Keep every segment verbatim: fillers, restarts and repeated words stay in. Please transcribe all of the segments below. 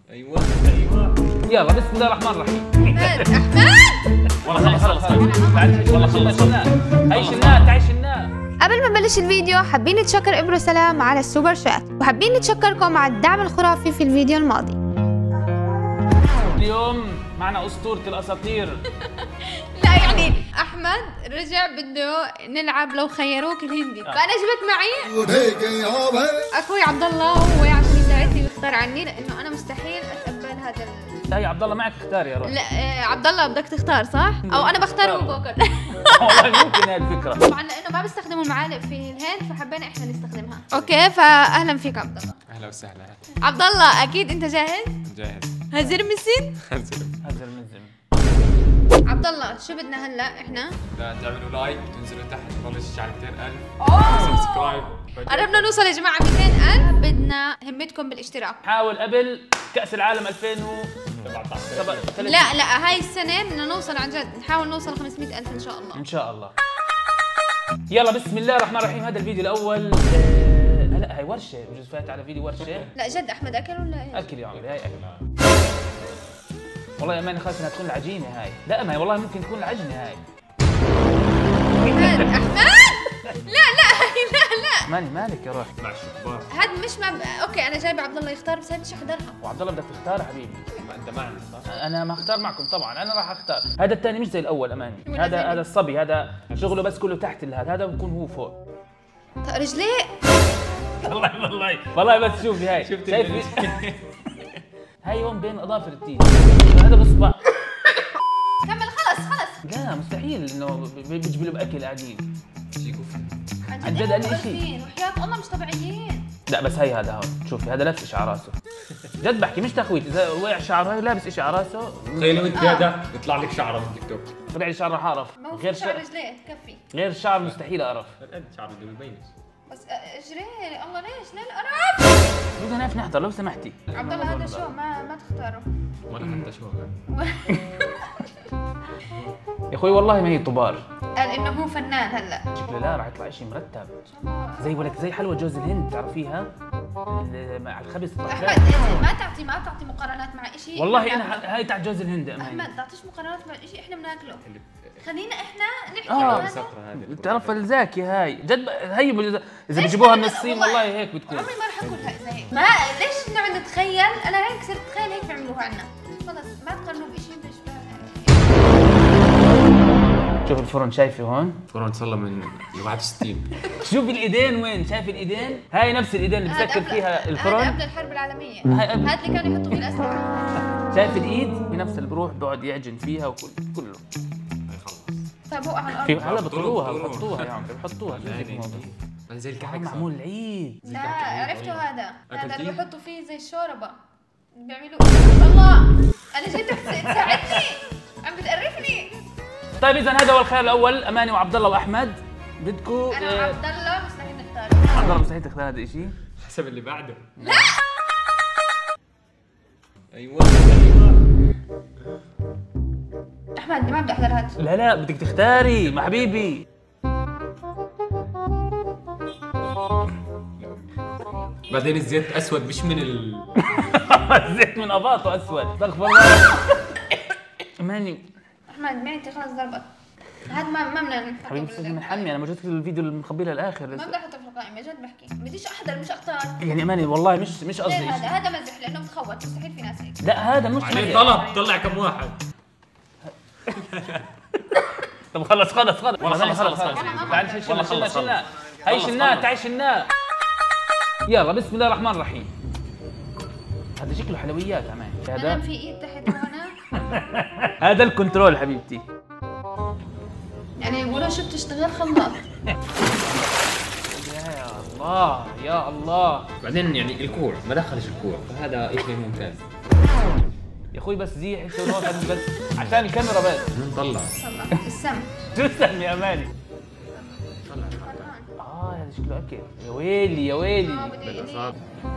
ايوه ايوه يلا بسم الله الرحمن الرحيم. احمد احمد والله خلص خلص والله خلص شلناه هاي شلناه تعي شلناه. قبل ما نبلش الفيديو حابين نتشكر ابرو سلام على السوبر شات، وحابين نتشكركم على الدعم الخرافي في الفيديو الماضي. اليوم معنا اسطورة الاساطير. لا يعني احمد رجع بده نلعب لو خيروك الهندي، فانا جبت معي اخوي عبد الله وهو عشان يساعدني ويختار عني، لانه انا مستحيل اتقبل هذا ال... هاي عبد الله معك اختار يا رب. لا آه عبد الله بدك تختار صح؟ او انا بختار من بوكر. والله ممكن هاي الفكرة. طبعا لانه ما بيستخدموا المعالق في الهند فحبينا احنا نستخدمها. اوكي فاهلا فيك عبد الله. اهلا وسهلا. عبد الله اكيد انت جاهز؟ جاهز. هزر مسين؟ هنزل هزر مزم. عبد الله شو بدنا هلا احنا؟ لا تعملوا لايك وتنزلوا تحت نبلش على مئتين ألف. اوه سبسكرايب. قربنا نوصل يا جماعه مئتين ألف، بدنا همتكم بالاشتراك. حاول قبل كأس العالم ألفين وسبعطعش. لا لا هاي السنه بدنا نوصل عن جد، نحاول نوصل خمسمئة ألف ان شاء الله. ان شاء الله. يلا بسم الله الرحمن الرحيم. هذا الفيديو الاول آه لا هاي ورشه، بجوز فات على فيديو ورشه. لا جد احمد اكل ولا ايش؟ اكل يا عمري هاي اكل. والله يا اماني خايف انها تكون العجينه هاي. لا ما هي والله ممكن تكون العجنه هاي. احمد احمد لا لا هاي لا لا ماني مالك يا روح. مع الشطبار. هاد مش ما اوكي انا جايبه عبد الله يختار، بس هاد مش احضرها. وعبد الله بدك تختار حبيبي. ما انت معنا صح؟ انا ما اختار معكم طبعا، انا راح اختار. هذا الثاني مش زي الاول اماني. ولا هذا زي هذا الصبي، هذا شغله بس كله تحت هذا، هذا بكون هو فوق. طيب رجليه والله والله والله بس شوفي هاي شفت شايفي هاي هون بين اظافر التين، هذا بصبع. كمل خلص خلص. لا مستحيل انه بيجيب له باكل قاعدين. شي كفر. عن جد قال لي شيء. وحياة الله مش طبيعيين. لا بس هي هذا هون شوفي، هذا لابس شيء على راسه. جد بحكي مش تخويت، اذا وقع شعره هاي لابس شيء على راسه. تخيل لو انت هذا بيطلع لك شعره من تيك توك. طلع لي شعر راح اعرف. ما هو غير في شعر شعر رجليه تكفي. غير شعر مستحيل اعرف. قد شعره بده يبينش. بس اجريه الله ليش؟ ليه القرف؟ بدنا نعرف نحضر لو سمحتي. عبد الله هذا شو ما ما تختاره. ولا حتى شو يا اخوي والله ما هي طبار. قال انه هو فنان هلا. شكله لا راح يطلع شيء مرتب. زي ولك زي حلوى جوز الهند تعرفيها؟ ال- مع الخبز احمد الطحين. ما تعطي ما تعطي مقارنات مع شيء. والله انا هاي تاع جوز الهند اماني. احمد تعطيش مقارنات مع شيء احنا بناكله. خلينا احنا نحكي آه. عن هذا. السطره هذه. بتعرف الزاكي هاي جد ب- هي بج- اذا بيجيبوها من الصين والله هيك بتكون. عمري ما رح اكلها اذا هيك. ما ليش نقعد نتخيل؟ انا هيك صرت اتخيل هيك بيعملوها عنا. خلص ما تقارنوا بشيء بيشبه. شوف الفرن شايفه هون؟ فرن صار من واحد وستين. شوف الايدين وين؟ شايف الايدين؟ هاي نفس الايدين اللي بسكر فيها هذا الفرن. قبل الحرب العالمية. هاي قبل. هذا اللي كانوا يحطوا فيه الاسلحة. شايف الايد؟ هي نفس اللي بروح بقعد يعجن فيها وكل كله. هاي خلص. طيب هو على في الارض. هلا بطلوها بحطوها يا عمري بحطوها. شو هيك هاي الموضوع؟ زي الكحك هاي صار. معمول العيد. لا عرفتوا هذا. هذا اللي أكلتيه؟ بيحطوا فيه زي الشوربة. بيعملوا الله انا جيتك تساعدني عم بتقرفني. طيب اذا هذا هو الخيار الاول، اماني وعبد الله واحمد. بدكم انا آه، وعبد الله مستحيل نختار. عبد الله مستحيل تختار هذا الشيء. حسب اللي بعده. لا ايوه ايوه. احمد ما بدي احضر هذا. لا لا بدك تختاري مع حبيبي. بعدين الزيت اسود مش من ال. زيت من اباطه اسود. استغفر الله. اماني احمد معدتي خلص ضربت. هذا ما ما بدنا نحطه حبيبي بال- استني منحمي، انا موجود في الفيديو اللي مخبيه للاخر. ما بدي احطه في القائمة جد بحكي. بديش احضر مش اختار. يعني اماني والله مش مش ليه قصدي هذا؟ شيء. هذا مزح لانه بتخوت مستحيل في ناس هيك. لا هذا مش عليه مزح. طلب طلع كم واحد. طب خلص خلص خلص والله أماني خلص خلص. تعال شيل شيلنا والله شيلنا خلص، شيلنا. خلص. هي خلص، شلناه خلص. تعال شلناه. يلا بسم الله الرحمن الرحيم. هذا شكله حلويات امان. انا هذا في ايد تحت هون. هذا الكنترول حبيبتي. يعني يقولوا شو بتشتغل خلاط. يا الله يا الله. بعدين يعني الكوع ما دخلش الكوع فهذا شيء ممتاز. يا اخوي بس زيح يسوي هون بس عشان الكاميرا بس. نطلع. طلع في السم. شو اسمي يا اماني؟ طلع. اه هذا شكله اكل. يا ويلي يا ويلي. آه، بدي إيدي. بالأصابع.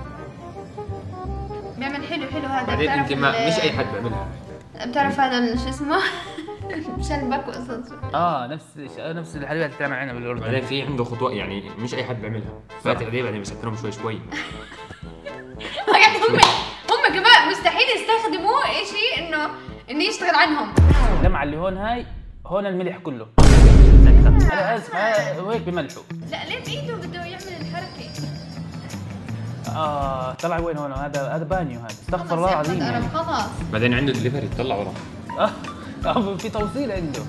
بيعمل حلو حلو هذا. بعدين بتعرف انت ما ال- مش اي حد بيعملها. بتعرف هذا ال- شو اسمه؟ مشلبك وقصص. اه نفس نفس الحلويات اللي بتعمل عندنا بالاردن. بعدين في عنده خطوات يعني مش اي حد بيعملها. فاتح عليه بعدين بسكرهم شوي شوي. يعني هم هم كمان مستحيل اني يشتغل عنهم. اللمعه اللي هون هاي هون الملح كله. انا اسف وهيك بملحوا. لا ليه بايده بده يعمل الحركه. اه طلع وين هون؟ هذا هذا بانيو هذا. استغفر الله العظيم يعني. خلاص بعدين عنده دليفري طلع ورا. اه في توصيل عنده.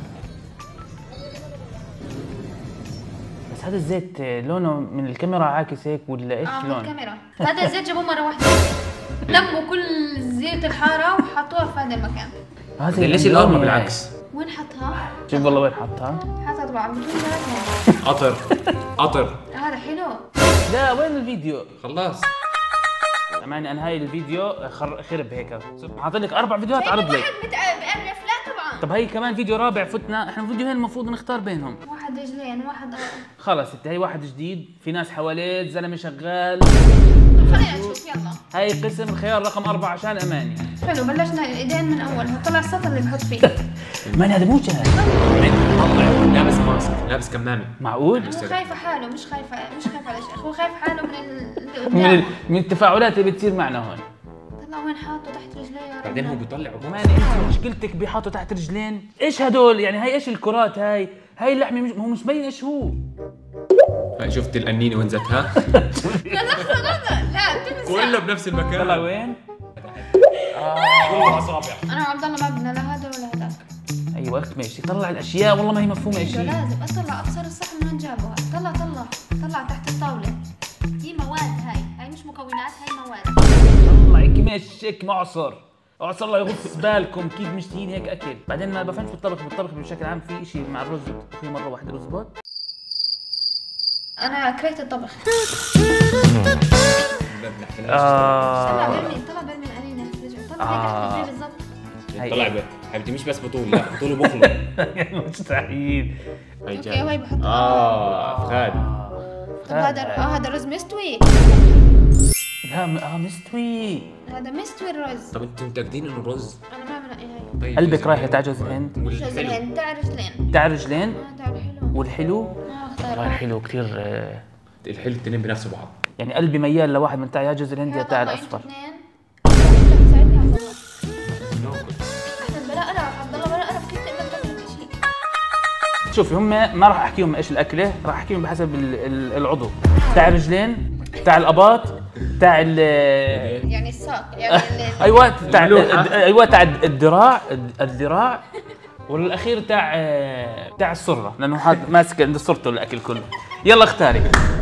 بس هذا الزيت لونه من الكاميرا عاكس هيك ولا ايش لونه؟ اه الكاميرا. هذا الزيت جابوه مره واحده. لموا كل زيت الحاره وحطوها في هذا المكان. هذا ليش الارمى بالعكس؟ وين حطها؟ شوف والله وين حطها؟ حطها طبعا بدون ثلاثة. قطر قطر. هذا حلو. لا وين الفيديو؟ خلاص. يعني انا هاي الفيديو خر... خرب هيك. حاطط لك اربع فيديوهات عرض لك. واحد بألف لا طبعا. طب هي كمان فيديو رابع فتنا، احنا فيديوهين المفروض نختار بينهم. واحد رجلين واحد أرض. خلص انت هي واحد جديد، في ناس حواليك، زلمه شغال. خلينا نشوف يلا. هاي قسم الخيار رقم أربعة عشان أماني. حلو بلشنا الإيدين من أول، طلع السطر اللي بحط فيه. أماني هذا مو جاهز. لابس ماسك، لابس كمامة. معقول؟ هو خايف حاله، مش خايف مش خايف على شيء، هو خايف حاله من اللي من, قدامه. من التفاعلات اللي بتصير معنا هون. طلع وين حاطه تحت رجليه. بعدين هو بيطلع. أماني أنت مشكلتك بيحطوا تحت رجلين، إيش هدول؟ يعني هاي إيش الكرات هاي؟ هاي اللحمة مش هو مش مبين إيش هو. هاي شفت القنينة وين زتها؟ لا لحظة لحظة، لا تمسح. كله بنفس المكان. طلع وين؟ كله أصابع. أنا وعبد الله ما بدنا لا هذا ولا هذاك. أيوة ماشي، طلع الأشياء والله ما هي مفهومة إيش هي. لازم أطلع أبصر الصح من وين جابوها، طلع طلع طلع تحت الطاولة. دي مواد هاي، هاي مش مكونات هاي مواد. طلع هيك ماشي هيك معصر. اعصر الله يغص بالكم كيف مشتهين هيك اكل، بعدين ما بفهمش بالطبخ، بالطبخ بشكل عام في شيء مع الرز في مره واحده رز بوت. أنا كرهت الطبخ. آه. طلع برمي طلع برمي القنينة رجع طلع هيك تحت بالضبط. طلع بقى حبيبتي مش بس بطول، لا بطول وبخله. مستحيل. اوكي وهي بحط اه فخاد. طب هذا اه هذا الرز مستوي. لا اه مستوي. هذا مستوي الرز. طب انتم متاكدين انه الرز؟ انا ما بنقي هاي. طيب قلبك رايحه تاع جوز الهند. جوز الهند تاع رجلين. تاع رجلين. اه تاع الحلو. والحلو؟ اه اختار. والله الحلو كثير. آه الحلو التنين بنفس بعض. يعني قلبي ميال لواحد من تاع يا جوز الهند يا تاع الاصفر. بتساعدني عبد الله. احسن بلا قرف عبد الله بلا قرف كيف تقدر تعمل شيء؟ شوفي هم ما راح احكيهم ايش الاكله، راح احكيهم بحسب العضو. تاع الرجلين، تاع الاباط، تاع ال يعني الساق يعني ايوه تاع ايوه تاع الذراع الذراع والاخير تاع تاع السره، لانه هذا ماسك عند صرته الاكل كله. يلا اختاري.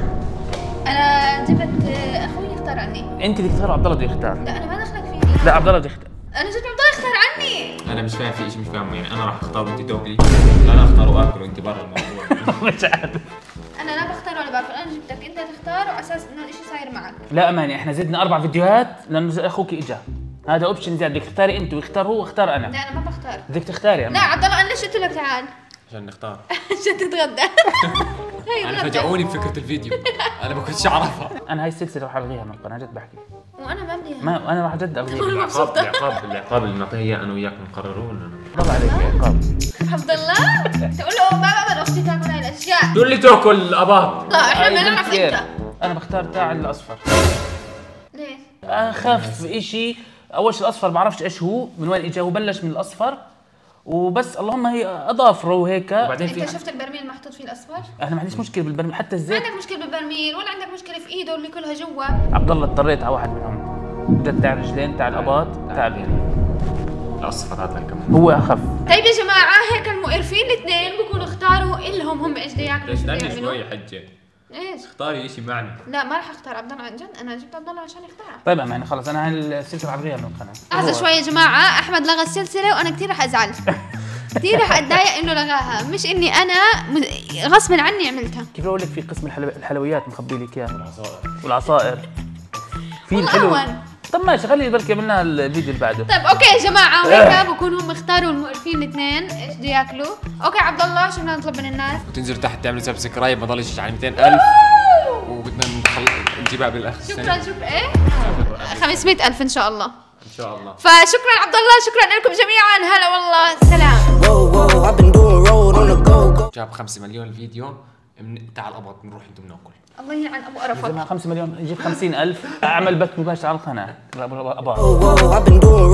انا جبت اخوي يختار عني. انت اللي تختار عبد الله بده يختار. لا انا ما دخلك فيني. لا عبد الله بده يختار. انا جبت عبد الله يختار عني. انا مش فاهم في شيء، مش فاهم يعني انا راح اختار وانت تاكلي؟ لا انا اختار واكل وانت برا الموضوع. مش عارف. انا لا بختار ولا باكل، انا جبتك انت تختار وعلى اساس انه الشيء صاير معك. لا اماني احنا زدنا اربع فيديوهات لانه اخوك اجا، هذا اوبشن زياده، بدك تختاري انت ويختار هو واختار انا. لا انا ما بختار. بدك تختاري لا اماني. عبد الله انا ليش قلت لك تعال؟ عشان نختار. عشان تتغدى. انا فاجئوني بفكره الفيديو، انا ما كنتش اعرفها. انا هاي السلسله راح الغيها من القناه، جد بحكي. وانا ما بدي ما انا راح جد الغيها. العقاب العقاب العقاب اللي نعطيه اياه انا وياك نقرروه انه برافو عليك عقاب. عبد الله تقول له ما بقبل اختي تاكل هاي الاشياء. تقول لي تاكل اباط. لا احنا ما نعرف انت. انا بختار تاع الاصفر. ليش؟ اخف اشي. اول شيء الاصفر بعرفش ايش هو، من وين اجى، هو بلش من الاصفر وبس، اللهم هي اظافره وهيك. وبعدين انت في شفت البرميل المحطوط فيه الاصفر؟ انا ما عنديش مشكله بالبرميل، حتى ما الزيت. عندك مشكله بالبرميل ولا عندك مشكله في ايده اللي كلها جوا. عبد الله اضطريت على واحد منهم، ده تاع الرجلين، تاع الاباط، تاع الاصفر هذا كمان هو اخف. طيب يا جماعه هيك المقرفين الاثنين بكونوا اختاروا اللهم هم ايش بده ياكلوا. استني شوي حجه. ايش؟ اختاري شيء معني. لا ما راح اختار عبد الله عن جد، انا جبت عبد الله عشان يختار. طيب يعني خلص انا هاي السلسله راح الغيها من القناه. لحظه شوي يا جماعه، احمد لغى السلسله وانا كثير رح ازعل. كثير رح اتضايق انه لغاها، مش اني انا غصب عني عملتها. كيف اقول لك في قسم الحلو... الحلويات مخبي لك اياها والعصائر والعصائر في الحلو. طب ماشي خلي بركي عملنا الفيديو اللي بعده. طيب اوكي يا جماعه وهيك بكونوا هم اختاروا المقرفين الاثنين ايش بده ياكلوا. اوكي عبد الله شو بدنا نطلب من الناس؟ وتنزلوا تحت تعملوا سبسكرايب ما ضلش على مئتين ألف وبدنا نجيبها بالاخر. شكرا شكرا ايه؟ خمسمئة ألف ان شاء الله. ان شاء الله. فشكرا عبد الله، شكرا لكم جميعا، هلا والله سلام. جاب خمسة مليون الفيديو من تعال ابغى نروح انتم ناكل. الله يلعن ابو قرفك. خمسة مليون يجيب خمسين ألف اعمل بث مباشر على القناه.